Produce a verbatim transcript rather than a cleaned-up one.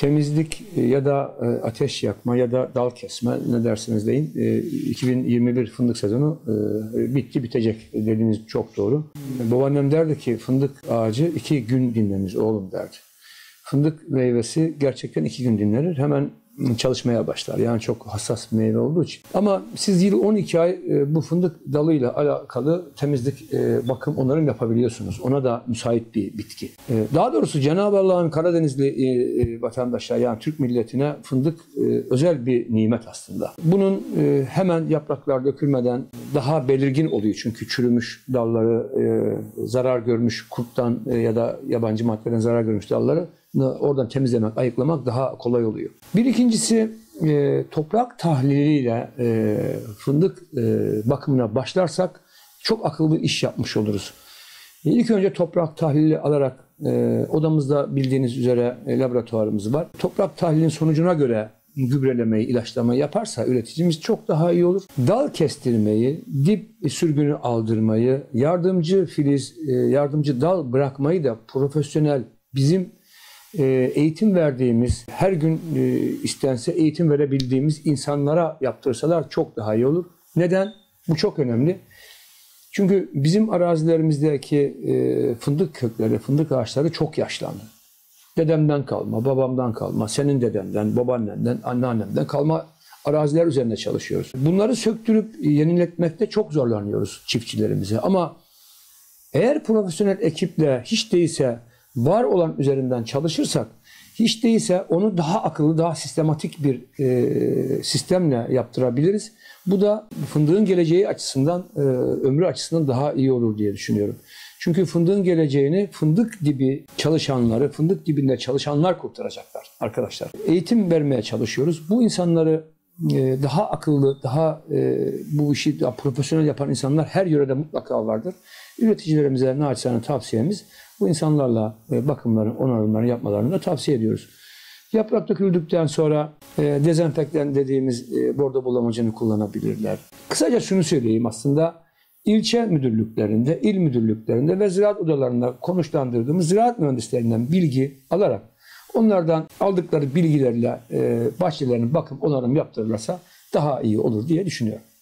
temizlik ya da ateş yakma ya da dal kesme ne dersiniz deyin. iki bin yirmi bir fındık sezonu bitti bitecek dediğiniz çok doğru. Babaannem derdi ki fındık ağacı iki gün dinlenir oğlum derdi. Fındık meyvesi gerçekten iki gün dinlenir. Hemen çalışmaya başlar. Yani çok hassas bir meyve olduğu için. Ama siz yıl on iki ay bu fındık dalıyla alakalı temizlik, bakım, onarım yapabiliyorsunuz. Ona da müsait bir bitki. Daha doğrusu Cenab-ı Allah'ın Karadenizli vatandaşa, yani Türk milletine fındık özel bir nimet aslında. Bunun hemen yapraklar dökülmeden daha belirgin oluyor. Çünkü çürümüş dalları, zarar görmüş kurttan ya da yabancı maddeden zarar görmüş dalları oradan temizlemek, ayıklamak daha kolay oluyor. Bir ikincisi e, toprak tahliliyle e, fındık e, bakımına başlarsak çok akıllı iş yapmış oluruz. E, ilk önce toprak tahlili alarak e, odamızda bildiğiniz üzere e, laboratuvarımız var. Toprak tahlilinin sonucuna göre gübrelemeyi, ilaçlamayı yaparsa üreticimiz çok daha iyi olur. Dal kestirmeyi, dip sürgünü aldırmayı, yardımcı filiz, e, yardımcı dal bırakmayı da profesyonel bizim eğitim verdiğimiz, her gün istense eğitim verebildiğimiz insanlara yaptırsalar çok daha iyi olur. Neden? Bu çok önemli. Çünkü bizim arazilerimizdeki fındık kökleri, fındık ağaçları çok yaşlandı. Dedemden kalma, babamdan kalma, senin dedemden, babaannenden, anneannemden kalma araziler üzerinde çalışıyoruz. Bunları söktürüp yeniletmekte çok zorlanıyoruz çiftçilerimize. Ama eğer profesyonel ekiple hiç değilse var olan üzerinden çalışırsak, hiç değilse onu daha akıllı, daha sistematik bir e, sistemle yaptırabiliriz. Bu da fındığın geleceği açısından, e, ömrü açısından daha iyi olur diye düşünüyorum. Çünkü fındığın geleceğini fındık dibi çalışanları, fındık dibinde çalışanlar kurtaracaklar arkadaşlar. Eğitim vermeye çalışıyoruz. Bu insanları e, daha akıllı, daha e, bu işi daha profesyonel yapan insanlar her yörede mutlaka vardır. Üreticilerimize naçizane tavsiyemiz bu insanlarla bakımların, onarımlarını yapmalarını da tavsiye ediyoruz. Yaprak döküldükten sonra e, dezenfektan dediğimiz e, bordo bulamacını kullanabilirler. Kısaca şunu söyleyeyim aslında. İlçe müdürlüklerinde, il müdürlüklerinde ve ziraat odalarında konuşlandırdığımız ziraat mühendislerinden bilgi alarak onlardan aldıkları bilgilerle e, bahçelerinin bakım, onarım yaptırırlarsa daha iyi olur diye düşünüyorum.